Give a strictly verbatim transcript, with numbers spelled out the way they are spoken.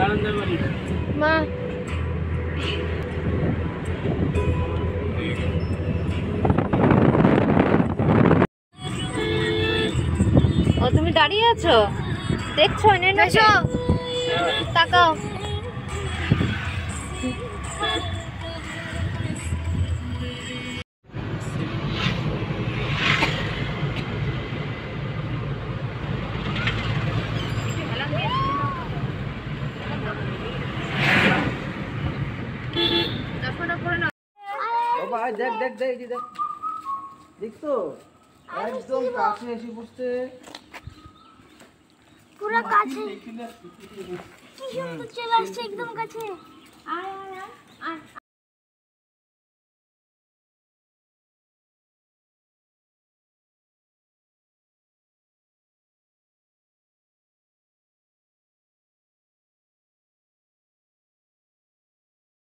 মা ও তুমি দাঁড়িয়ে আছো দেখছো এনে না তাকাও বাবা দেখ দেখ দেখ এই দেখ দেখছো একদম কাছে এসে বসতে পুরো কাছে কি সুন্দর চলে আসছে একদম কাছে আয় আয় আয়